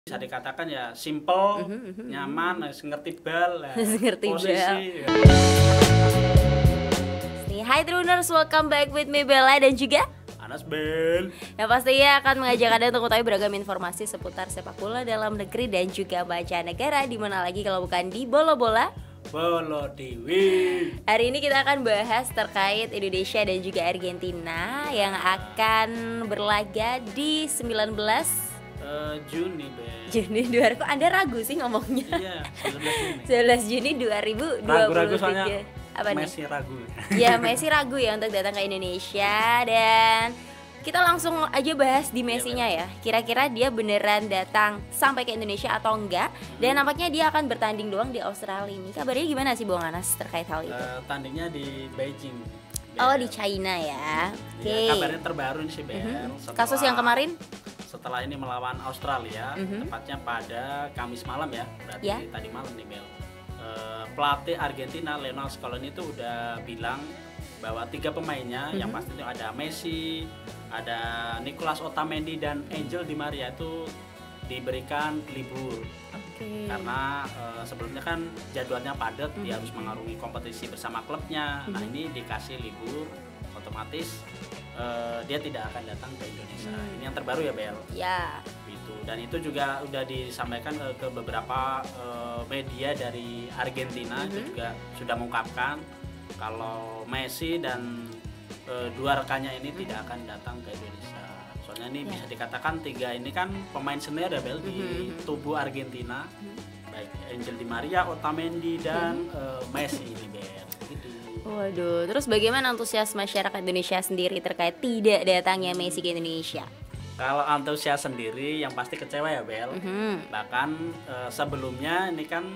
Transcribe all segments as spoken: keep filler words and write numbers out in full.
Bisa dikatakan ya simple, Mhm mhm nyaman, mhm. harus ngerti bal, lah, Ngerti bal. posisi. Hai Truners, welcome back with me Bella dan juga Anas Bel. yang pastinya akan mengajak Anda untuk mengetahui beragam informasi seputar sepak bola dalam negeri dan juga mancanegara. Di mana lagi kalau bukan di Bola Bola Bolo Dewi. Hari ini kita akan bahas terkait Indonesia dan juga Argentina yang akan berlaga di sembilan belas Uh, Juni Bel. Juni dua ribu. Kok Anda ragu sih ngomongnya? Iya, sembilan belas Juni. sembilan belas Juni dua ribu dua puluh tiga. Ragu-ragu soalnya Apa nih? Messi ragu. Ya Messi ragu ya untuk datang ke Indonesia. Dan kita langsung aja bahas di Messi-nya ya. Kira-kira dia beneran datang sampai ke Indonesia atau enggak? Dan nampaknya dia akan bertanding doang di Australia ini. Kabarnya gimana sih Bung Anas terkait hal itu? Uh, tandingnya di Beijing. Oh Bel. di China ya. Oke. Ya, kabarnya terbaru nih sih Bel. Mhm. Setelah- Kasus yang kemarin? Setelah ini melawan Australia, Mhm. tepatnya pada Kamis malam ya, berarti Ya. tadi malam nih Bel. Uh, pelatih Argentina Lionel Scaloni itu udah bilang bahwa tiga pemainnya, Mhm. yang pasti itu ada Messi, ada Nicolas Otamendi dan Angel Di Maria itu diberikan libur. Oke. Karena uh, sebelumnya kan jadwalnya padat, dia Mhm. harus mengarungi kompetisi bersama klubnya. Nah Mhm. ini dikasih libur, otomatis uh, dia tidak akan datang ke Indonesia. Hmm. Ini yang terbaru ya Bel. Ya. Gitu. Dan itu juga udah disampaikan ke, ke beberapa uh, media dari Argentina. Mhm. Itu juga sudah mengungkapkan kalau Messi dan uh, dua rekannya ini Mhm. tidak akan datang ke Indonesia. Soalnya ini Ya. bisa dikatakan tiga ini kan pemain senior ya Bel di Mhm. tubuh Argentina. Mhm. Baik Angel Di Maria, Otamendi dan uh, Messi ini Bel. Gitu. Waduh, terus bagaimana antusias masyarakat Indonesia sendiri terkait tidak datangnya Messi ke Indonesia? Kalau antusias sendiri yang pasti kecewa ya Bel. Mhm. Bahkan eh, sebelumnya ini kan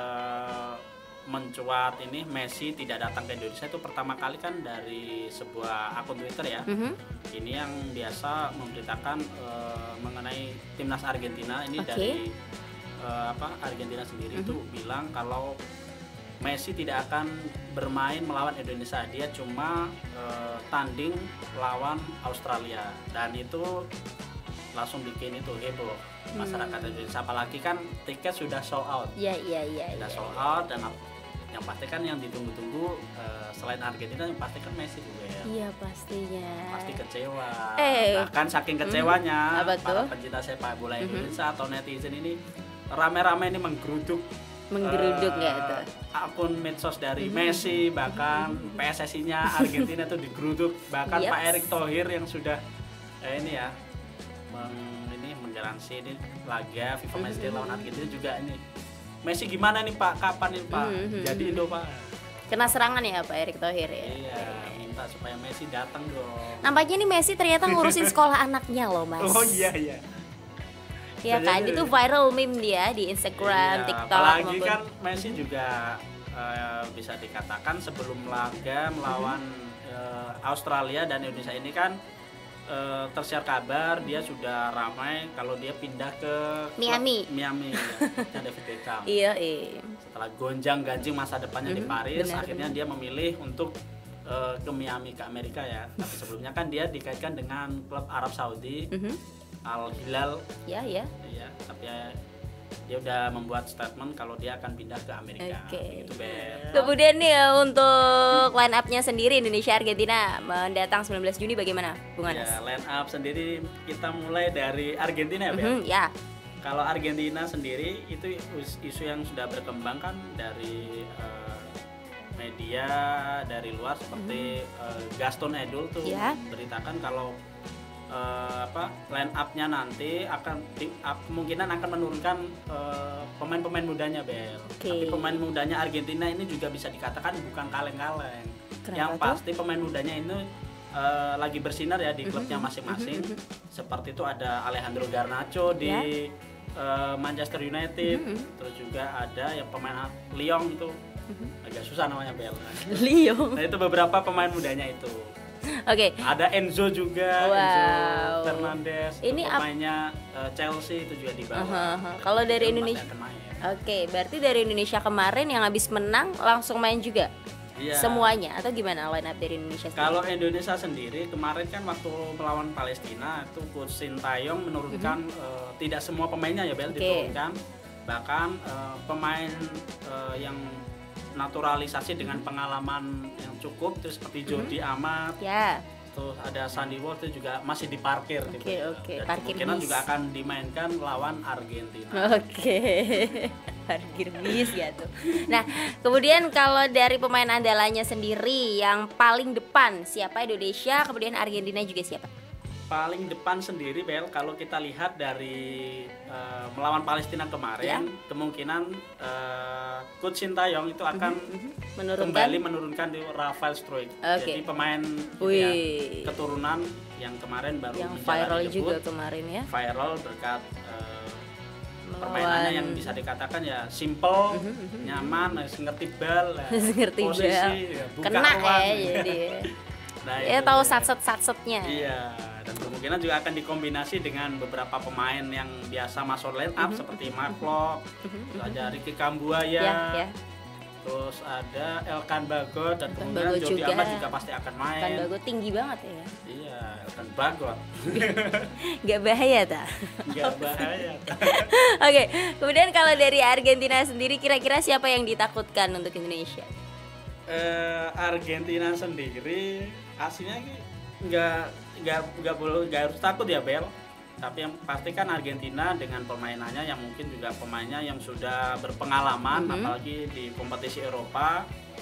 eh, mencuat ini Messi tidak datang ke Indonesia itu pertama kali kan dari sebuah akun Twitter ya. Mhm. Ini yang biasa memberitakan eh, mengenai timnas Argentina ini Oke. dari eh, apa Argentina sendiri Mhm. itu bilang kalau Messi tidak akan bermain melawan Indonesia, dia cuma eh, tanding lawan Australia dan itu langsung bikin itu heboh masyarakat Hmm. Indonesia. Apalagi kan tiket sudah sold out, Iya iya iya. sudah iya. sold out dan ap- yang pasti kan yang ditunggu-tunggu eh, selain Argentina yang pasti kan Messi juga ya. Iya pastinya. Pasti kecewa. Eh. Bahkan saking kecewanya Apa para tuh? pencinta sepak bola Mhm. Indonesia atau netizen ini rame-rame ini menggeruduk Menggeruduk eh, ya itu. akun medsos dari Mhm. Messi, bahkan P S S I-nya Argentina itu digeruduk, bahkan Yes. Pak Erick Thohir yang sudah eh, ini ya meng, ini menggaransi ini laga FIFA Match Day Mhm. lawan Argentina juga ini Messi gimana nih Pak, kapan nih Pak Mhm. jadi Indo Pak. Kena serangan ya Pak Erick Thohir ya. Iya, minta supaya Messi datang dong. Nampaknya nih Messi ternyata ngurusin sekolah anaknya loh Mas. Oh iya iya. Iya Jadi- kan, itu viral meme dia di Instagram, Iya, TikTok apalagi maupun- kan Messi juga eh, bisa dikatakan sebelum laga melawan eh, Australia dan Indonesia ini kan eh, tersiar kabar dia sudah ramai kalau dia pindah ke klub Miami. Miami ya, klubnya David Beckham. Iya, iya. Setelah gonjang ganjing masa depannya di Mhm, Paris, benar, akhirnya dia memilih untuk eh, ke Miami, ke Amerika ya. Tapi sebelumnya kan dia dikaitkan dengan klub Arab Saudi, Mhm. Al Hilal. Ya, ya. Iya, tapi ya, dia udah membuat statement kalau dia akan pindah ke Amerika. Oke. Gitu, Bel. Kemudian nih ya, untuk line up-nya sendiri Indonesia Argentina mendatang sembilan belas Juni bagaimana, Bung Anas? Ya, line up sendiri kita mulai dari Argentina ya, Bel. Mhm, ya. Kalau Argentina sendiri itu is- isu yang sudah berkembang kan dari eh, media dari luar seperti eh, Gaston Edul tuh Ya. beritakan kalau eh, apa line up-nya nanti akan di- ap- kemungkinan akan menurunkan eh, pemain-pemain mudanya Bel. Oke. Tapi pemain mudanya Argentina ini juga bisa dikatakan bukan kaleng-kaleng. Kenapa Yang tuh? pasti pemain mudanya ini eh, lagi bersinar ya di Mhm, klubnya mhm, masing-masing. mhm, mhm. Seperti itu ada Alejandro Garnacho di Ya. eh, Manchester United, Mhm. terus juga ada yang pemain Lyon itu Mhm. agak susah namanya Bel. Leo. Nah itu beberapa pemain mudanya itu. Oke. Ada Enzo juga, Wow. Enzo Fernandez, itu Ini ap- pemainnya eh, Chelsea itu juga di bawah. Aha, aha. Kalau dari Itu Indonesia, pasti akan main. oke, berarti dari Indonesia kemarin yang habis menang langsung main juga. Iya. semuanya atau gimana line up dari Indonesia sendiri? Kalau Indonesia sendiri kemarin kan waktu melawan Palestina itu Coach Sintayong menurunkan Mhm. eh, tidak semua pemainnya ya Bel Oke. diturunkan, bahkan eh, pemain eh, yang naturalisasi dengan pengalaman yang cukup itu seperti Jordi Amat, Ya, terus ada Sandy Walsh itu juga masih diparkir Oke, gitu ya. oke, Dan parkir kemungkinan bis. juga akan dimainkan lawan Argentina. oke. Parkir bis ya tuh. Nah, kemudian kalau dari pemain andalannya sendiri yang paling depan siapa? Indonesia, kemudian Argentina juga siapa? Paling depan sendiri Bel, kalau kita lihat dari eh, melawan Palestina kemarin, kemungkinan eh, Coach Sintayong itu akan Menurunkan kembali menurunkan di Rafael Struijk. Oke. Jadi pemain gitu ya, Wih, keturunan yang kemarin baru yang menjalani viral debut, juga kemarin ya. viral berkat eh, Melawan permainannya yang bisa dikatakan ya simple, nyaman, eh, ngerti bal, lah, ngerti posisi, bal. ya, buka Kena ruang. ya jadi. Nah, Ya itu tahu dia. satset-satsetnya. Iya, dan kemungkinan juga akan dikombinasi dengan beberapa pemain yang biasa masuk line up seperti Mark Locke, terus ada Ricky Kambuaya, Ya, ya. terus ada Elkan Bagot, dan Elkan kemudian Bagot Jordi juga. Amat juga pasti akan main. Kan bagus tinggi banget ya. Iya, Elkan Bagot. Gak bahaya ta? Nggak bahaya. Oke, kemudian kalau dari Argentina sendiri kira-kira siapa yang ditakutkan untuk Indonesia? Eh, Argentina sendiri aslinya ki nggak nggak nggak boleh nggak harus takut ya Bel, tapi yang pasti kan Argentina dengan permainannya yang mungkin juga pemainnya yang sudah berpengalaman, Mhm. apalagi di kompetisi Eropa.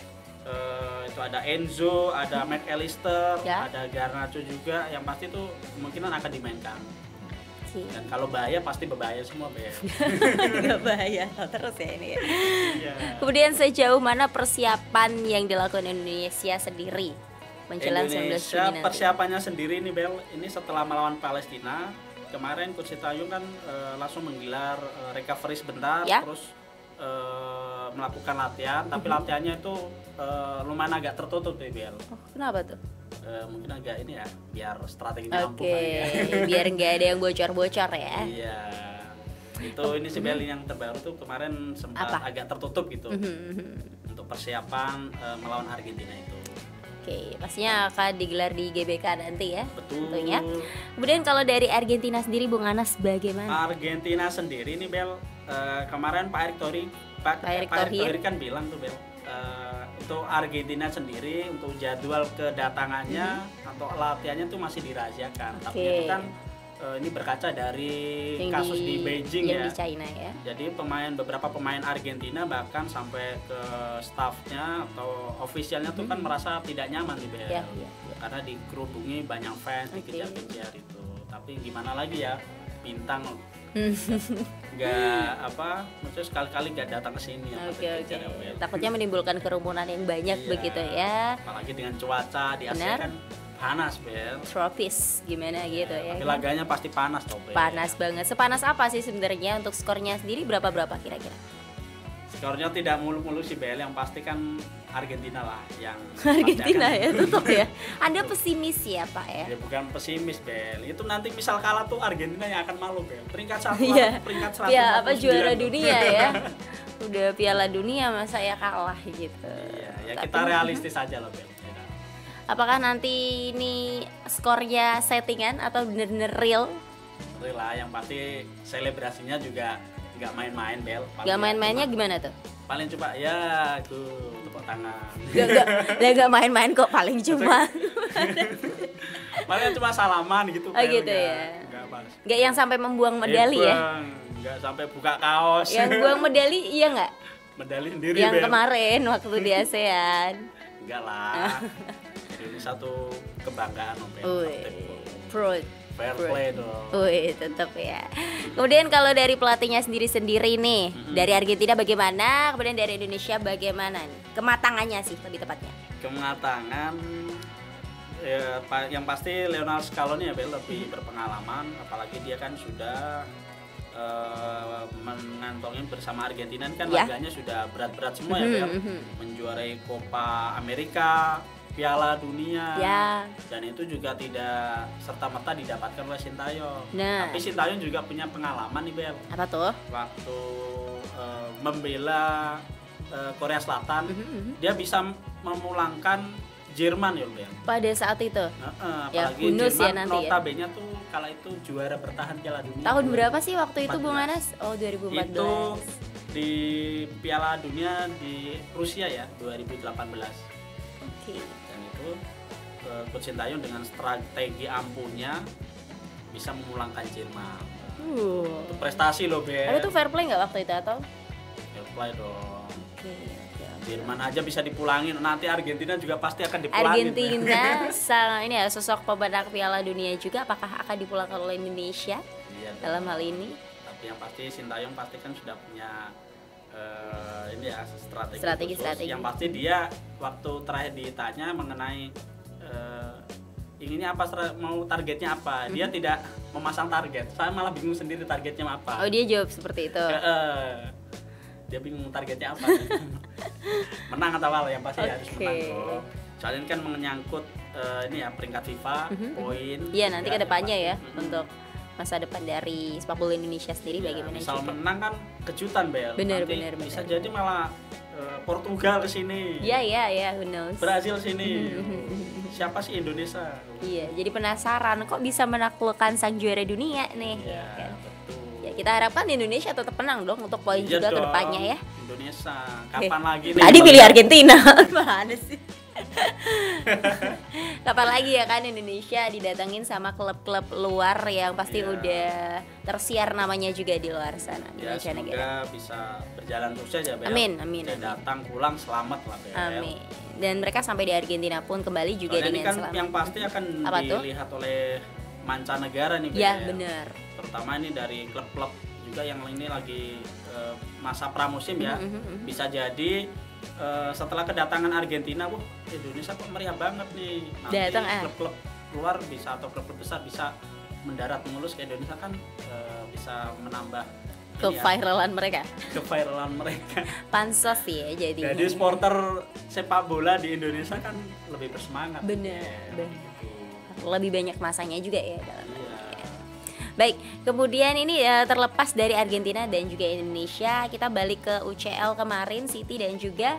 Eh, itu ada Enzo, ada McAllister, Ya. ada Garnacho juga, yang pasti itu kemungkinan akan dimainkan. Sih. Dan kalau bahaya pasti berbahaya semua Bel. Gak bahaya terus ya ini ya. Iya. Kemudian sejauh mana persiapan yang dilakukan Indonesia sendiri menjelang sembilan belas Indonesia Juni nanti? persiapannya sendiri nih Bel, ini setelah melawan Palestina kemarin Coach Sintayong kan eh, langsung menggelar eh, recovery sebentar, Ya. terus eh, melakukan latihan, tapi latihannya itu eh, lumayan agak tertutup nih Bel. Oh, kenapa tuh? Eh, mungkin agak ini ya, biar strategi Oke, ampuh kali ya. biar nggak ada yang bocor-bocor ya. Iya. Itu ini si Bel yang terbaru tuh kemarin sempat Apa? agak tertutup gitu Mhm. untuk persiapan eh, melawan Argentina itu. Oke, pastinya akan digelar di G B K nanti ya. Betul. Tentunya. Kemudian kalau dari Argentina sendiri Bung Anas bagaimana? Argentina sendiri nih Bel, eh, kemarin Pak Erick Thohir Pak, Pak Erick Pak Erick Thohir. Thohir kan bilang tuh Bel, eh, untuk Argentina sendiri untuk jadwal kedatangannya atau latihannya tuh masih dirahasiakan. Tapi Oke. itu kan eh, ini berkaca dari Yang kasus di, Beijing yang ya. di China ya. Jadi pemain beberapa pemain Argentina bahkan sampai ke staffnya atau ofisialnya tuh kan merasa tidak nyaman di Bel. Ya, ya, ya. Karena dikerubungi banyak fans, Oke. dikejar-kejar itu. Tapi gimana lagi ya, bintang Hmm. nggak apa, maksudnya sekali-kali nggak datang ke sini. apa, Oke oke. dikejar ya, Bel. Takutnya menimbulkan kerumunan yang banyak Iya. begitu ya. Apalagi dengan cuaca di Asia Benar. kan panas Bel. Tropis gimana gitu ya. Tapi kan? laganya pasti panas toh Bel. Panas banget. Sepanas apa sih sebenarnya untuk skornya sendiri berapa berapa kira-kira? Skornya tidak mulu-mulu sih Bel, yang pasti kan Argentina lah yang Argentina pasti ya akan- tetap ya. Anda pesimis ya Pak ya? Ya bukan pesimis Bel, itu nanti misal kalah tuh Argentina yang akan malu Bel. Peringkat satu, Iya. peringkat seratus Ya lima apa puluh sembilan juara loh. dunia ya? Udah Piala Dunia masa ya kalah gitu. Iya, ya Tapi- kita realistis aja loh Bel. Ya kan? Apakah nanti ini skornya settingan atau bener-bener real? Real lah, yang pasti selebrasinya juga nggak main-main Bel. Paling Gak ya main-mainnya cuma- gimana tuh? Paling coba ya tuh tepuk tangan. Gak, gak, lah gak main-main kok paling cuma Paling cuma salaman gitu. Oh, Bel, gitu nggak- ya. nggak pas. Gak yang sampai membuang medali Eh, ya? Bang, nggak sampai buka kaos. Yang buang medali iya nggak? Medali sendiri Yang Bel. kemarin waktu di ASEAN. Enggak lah. Jadi ini satu kebanggaan loh Bel. Wih, proud. Fair Bro. play dong. Wih, tetap ya. Kemudian kalau dari pelatihnya sendiri-sendiri nih, dari Argentina bagaimana? Kemudian dari Indonesia bagaimana nih? Kematangannya sih lebih tepatnya. Kematangan ya, pa- yang pasti Lionel Scaloni ya Bel lebih berpengalaman, apalagi dia kan sudah eh, mengantongi bersama Argentina kan Ya. laganya sudah berat-berat semua ya Mhm, Bel, mhm. menjuarai Copa Amerika, Piala Dunia, Ya. dan itu juga tidak serta-merta didapatkan oleh Sintayong. Nah. Tapi Sintayong juga punya pengalaman nih Bel, Apa tuh? waktu eh, membela eh, Korea Selatan. Mhm, mhm. Dia bisa memulangkan Jerman ya Bel. Pada saat itu. Heeh, Ya, apalagi bonus ya Jerman nanti ya. notabene tuh kala itu juara bertahan Piala Dunia. Tahun berapa sih waktu itu Bung empat belas. Anas? Oh, dua ribu empat belas. Itu di Piala Dunia di Rusia ya dua ribu delapan belas. Oke. Dan itu eh, Coach Sintayong dengan strategi ampuhnya bisa memulangkan Jerman. Uh. Itu prestasi loh Bel. Tapi itu fair play nggak waktu itu atau? Fair play dong. Oke. oke, oke. Jerman aja bisa dipulangin, nanti Argentina juga pasti akan dipulangin. Argentina sang ini ya sosok pemenang Piala Dunia juga, apakah akan dipulangkan oleh Indonesia Iya, dalam hal ini? tapi yang pasti Sintayong pasti kan sudah punya eh, ini ya strategi, Strategi, khusus. strategi. Yang pasti dia waktu terakhir ditanya mengenai eh, inginnya apa, stra- mau targetnya apa, dia tidak memasang target. Saya malah bingung sendiri targetnya apa. Oh, dia jawab seperti itu. Eh, eh, dia bingung targetnya apa. Menang atau kalah yang pasti harus Oke. menang dong. Soalnya ini kan menyangkut eh, ini ya peringkat FIFA, Mhm. poin. Iya, nanti ke depannya ya Mhm. untuk masa depan dari sepak bola Indonesia sendiri Ya, bagaimana misal juga. menang kan kejutan Bel. Bener, Nanti bener, bisa bener. jadi malah eh, Portugal ke sini. Iya, iya, iya, who knows. Brazil sini. Siapa sih Indonesia? Iya, jadi penasaran kok bisa menaklukkan sang juara dunia nih. Iya, ya kan? betul. Ya, kita harapkan Indonesia tetap menang dong untuk poin Iya juga ke dong, depannya ya. Indonesia. Kapan Eh, lagi nih? Tadi pilih Argentina. Mana sih? Kapan lagi ya kan Indonesia didatengin sama klub-klub luar yang pasti Iya. udah tersiar namanya juga di luar sana di Ya, mancanegara. semoga bisa berjalan terus saja Bel. Amin, amin, Dan amin. datang pulang selamat lah Bel. Amin. Dan mereka sampai di Argentina pun kembali juga Soalnya ini dengan kan selamat. yang pasti akan Apa tuh? dilihat oleh mancanegara nih Bel. Ya, benar. Terutama ini dari klub-klub juga yang ini lagi eh, masa pramusim ya. Mhm, mhm. Bisa jadi eh, setelah kedatangan Argentina, wah Indonesia kok meriah banget nih. Nanti Datang, ah. klub-klub luar bisa atau klub-klub besar bisa mendarat mulus ke Indonesia kan eh, bisa menambah ini ya, Keviralan mereka. keviralan mereka. Pansos ya jadi. Jadi supporter sepak bola di Indonesia kan lebih bersemangat. Bener, Ya, bener. gitu. Lebih banyak masanya juga ya dalam. Iya. Baik, kemudian ini ya, terlepas dari Argentina dan juga Indonesia, kita balik ke U C L kemarin, City dan juga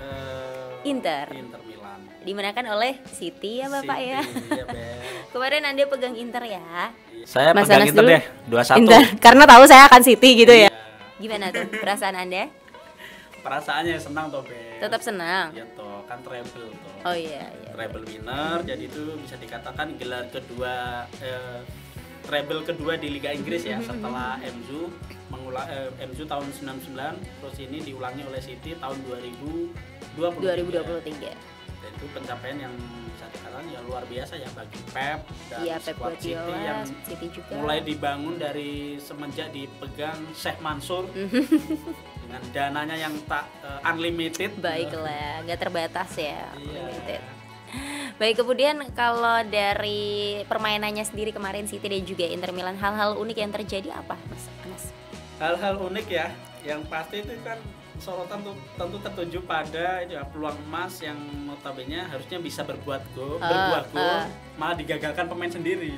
Eh, Inter. Inter Milan. Dimenangkan oleh City ya Bapak City, ya. iya, Bel. Kemarin Anda pegang Inter ya. Saya Mas pegang Anas Inter dulu. deh, dua satu. Inter, karena tahu saya akan City gitu ya. Iya. Gimana tuh perasaan Anda? Perasaannya senang toh, Bel. Tetap senang. Iya toh, kan treble toh. Oh iya, iya. Treble winner, jadi itu bisa dikatakan gelar kedua eh, treble kedua di Liga Inggris ya, setelah M U mengulang eh, M U tahun sembilan puluh sembilan, terus ini diulangi oleh City tahun dua ribu dua puluh tiga. dua ribu dua puluh tiga. Dan itu pencapaian yang bisa dikatakan ya luar biasa ya bagi Pep dan Iya, Pep squad City Guardiola, yang City juga. mulai dibangun dari semenjak dipegang Sheikh Mansur dengan dananya yang tak eh, unlimited. Baiklah, nggak terbatas ya. Iya. Limited. Baik, kemudian kalau dari permainannya sendiri kemarin City dan juga Inter Milan, hal-hal unik yang terjadi apa, Mas Anas? Hal-hal unik ya, yang pasti itu kan sorotan tuh tentu tertuju pada itu ya, peluang emas yang notabene harusnya bisa berbuat gol, Ah, berbuah gol, ah. malah digagalkan pemain sendiri.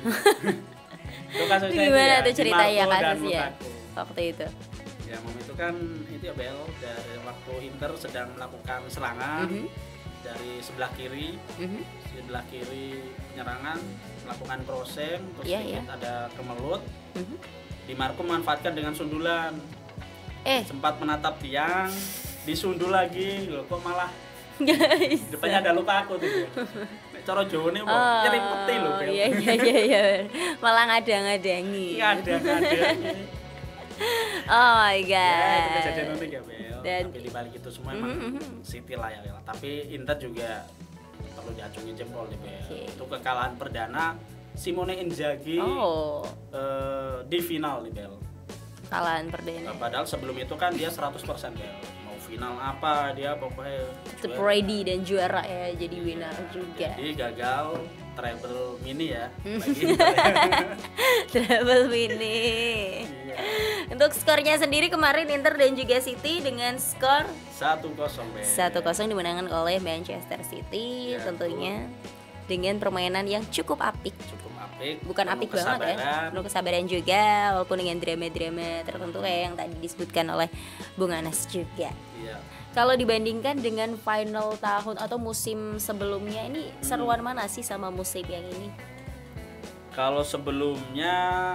Itu kasusnya itu Gimana ya, tuh Di ceritanya Marco dan kasusnya Lukaku. waktu itu? Ya, momen itu kan itu ya Bel, dari waktu Inter sedang melakukan serangan Mhm. dari sebelah kiri, Mhm. sebelah kiri penyerangan melakukan crossing, terus Iya, sedikit iya. ada kemelut. Mhm. Di Marco memanfaatkan dengan sundulan. Eh, Sempat menatap tiang, disundul lagi, loh kok malah guys. depannya ada luka aku tuh. Nek cara Jawa nih kok Oh, nyeri peti lho, Bel. iya iya iya iya. Malah ngadang-ngadangi. Iya, ada ada. Oh my Ya, itu god. kejadian unik ya, Bel. Dan- Tapi dibalik itu semua emang Mhm, mhm. City lah ya, Bel. Tapi Inter juga perlu diacungi jempol nih, Bel. Oke. Itu kekalahan perdana Simone Inzaghi Oh, eh, di final nih, Bel. kalahan perdana. Padahal sebelum itu kan dia seratus persen, Bel. Mau final apa dia pokoknya Tetap juara. ready dan juara ya, jadi winner juga. Jadi gagal treble mini ya Hmm. bagi Inter. Travel Mini. Iya. Untuk skornya sendiri kemarin Inter dan juga City dengan skor satu kosong, Bel. satu kosong dimenangkan oleh Manchester City Ya, tentunya dengan permainan yang cukup apik. Cukup apik. apik, bukan penuh apik banget ya, kesabaran. penuh kesabaran juga, walaupun dengan drama-drama tertentu kayak yang tadi disebutkan oleh Bung Anas juga. Iya. Kalau dibandingkan dengan final tahun atau musim sebelumnya, ini seruan mana sih sama musim yang ini? Kalau sebelumnya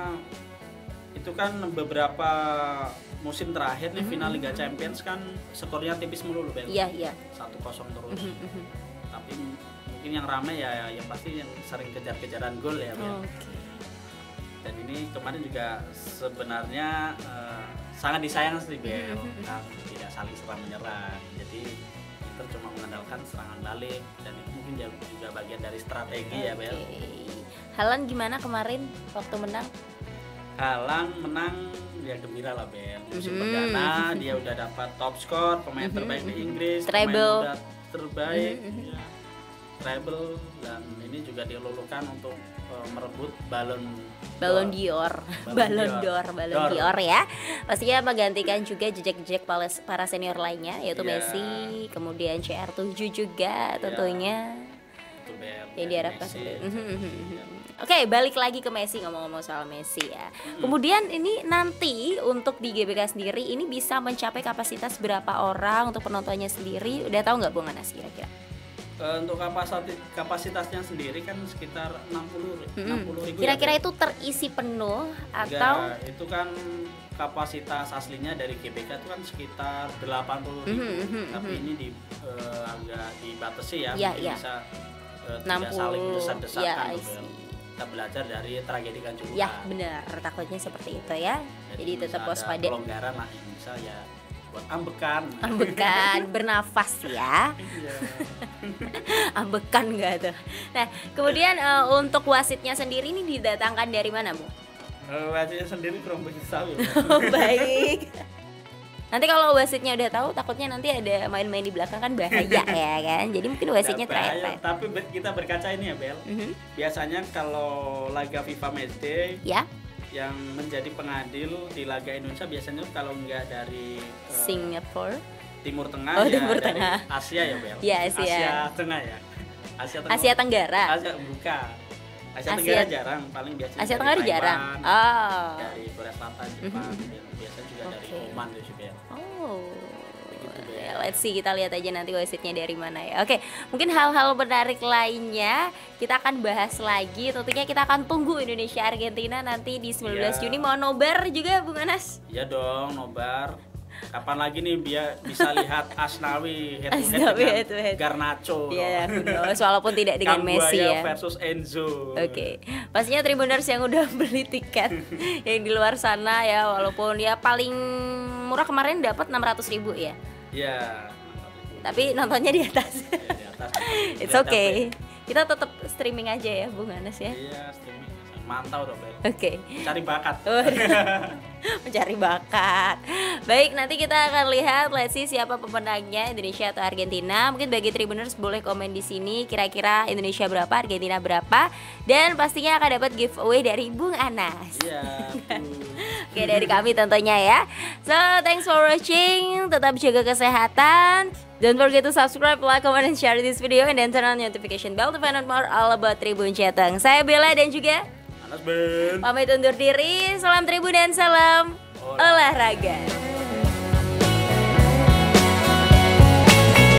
itu kan beberapa musim terakhir nih final Liga Champions kan skornya tipis melulu, Bel. Iya, iya. satu kosong terus. Tapi mungkin yang ramai ya yang pasti yang sering kejar-kejaran gol ya, Bel. Oke. Dan ini kemarin juga sebenarnya eh, sangat disayang sih, Bel. Kan tidak saling serang menyerang. Jadi Inter cuma mengandalkan serangan balik dan itu mungkin juga bagian dari strategi ya, Bel. Haaland gimana kemarin waktu menang? Haaland menang ya gembira lah, Bel. Musim Mhm. perdana dia udah dapat top skor, pemain terbaik di Inggris, Treble. pemain muda terbaik, Mhm. ya, treble, dan ini juga dilulukan untuk uh, merebut Ballon Ballon d'Or. d'Or, Ballon Ballon d'Or. d'Or, Ballon D'Or. d'Or ya. Pastinya menggantikan juga jejak-jejak pales- para senior lainnya, yaitu Iya. Messi, kemudian C R tujuh juga Iya. tentunya. Betul, Bel. Yang Dan diharapkan Messi. seperti itu. Iya. Oke, balik lagi ke Messi, ngomong-ngomong soal Messi ya. Kemudian ini nanti untuk di G B K sendiri ini bisa mencapai kapasitas berapa orang untuk penontonnya sendiri? Udah tahu nggak Bung Anas kira-kira? Eh, untuk kapasitas kapasitasnya sendiri kan sekitar enam puluh ribu. Kira-kira ya, itu terisi penuh Bel. atau Enggak, itu kan kapasitas aslinya dari G B K itu kan sekitar delapan puluh ribu. Mhm, mhm, Tapi mhm. ini di eh, agak dibatasi ya, Iya, mungkin iya. bisa eh, enam tidak saling puluh? desak-desakan Ya, tuh, I Bel. see. Kita belajar dari tragedi Kanjuruhan. Ya benar, takutnya seperti itu ya. Jadi bisa tetap ada waspada. pelonggaran lah yang bisa ya buat ambekan. Ambekan, bernafas ya. Iya. Ambekan nggak tuh. Nah, kemudian eh, untuk wasitnya sendiri ini didatangkan dari mana, Bu? Eh, Wasitnya sendiri kurang begitu tahu ya. Oh, baik. Nanti kalau wasitnya udah tahu, takutnya nanti ada main-main di belakang kan bahaya ya kan. Jadi mungkin wasitnya Nggak bahaya, terepet. tapi ber- kita berkaca ini ya, Bel. Mhm. Biasanya kalau laga FIFA Matchday Ya, yang menjadi pengadil di laga Indonesia biasanya kalau nggak dari eh, Singapura. Timur Tengah Oh, ya Timur dari Tengah. Asia ya, Bel. Iya, Asia. Asia Tengah ya. Asia Tengah. Asia Tenggara. Asia bukan. Asia, Asia- Tenggara jarang, paling biasanya Asia dari Tenggara Taiwan, jarang. Oh. dari Korea Selatan, Jepang, Mhm. dan biasanya juga dari Oke. Oman tuh sih, Bel. Oh. Begitu, Bel. Ya, let's see, kita lihat aja nanti wasitnya dari mana ya. Oke, mungkin hal-hal menarik lainnya kita akan bahas lagi. Tentunya kita akan tunggu Indonesia Argentina nanti di sembilan belas Iya. Juni. Mau nobar juga Bung Anas? Iya dong, nobar. Kapan lagi nih biar bisa lihat Asnawi head to head Asnawi dengan head to head. Garnacho. Iya, benar. Walaupun tidak dengan Messi Kambuaya ya. versus Enzo. Oke, pastinya Tribuners yang udah beli tiket yang di luar sana ya, walaupun ya paling murah kemarin dapat enam ratus ribu ya. Iya. Tapi nontonnya di atas. Ya, di atas. It's okay. Kita tetap streaming aja ya, Bung Anas ya. Iya, streaming. Mantau dong, Bel. Oke. Cari bakat. Mencari bakat. Baik, nanti kita akan lihat let's see siapa pemenangnya, Indonesia atau Argentina. Mungkin bagi Tribuners boleh komen di sini kira-kira Indonesia berapa, Argentina berapa, dan pastinya akan dapat giveaway dari Bung Anas. Iya. tuh. Oke, dari kami tentunya ya. So, thanks for watching. Tetap jaga kesehatan. Don't forget to subscribe, like, comment, and share this video, and then turn on notification bell to find out more all about Tribun Jateng. Saya Bella dan juga Anas Ben. pamit undur diri. Salam Tribun dan salam olahraga.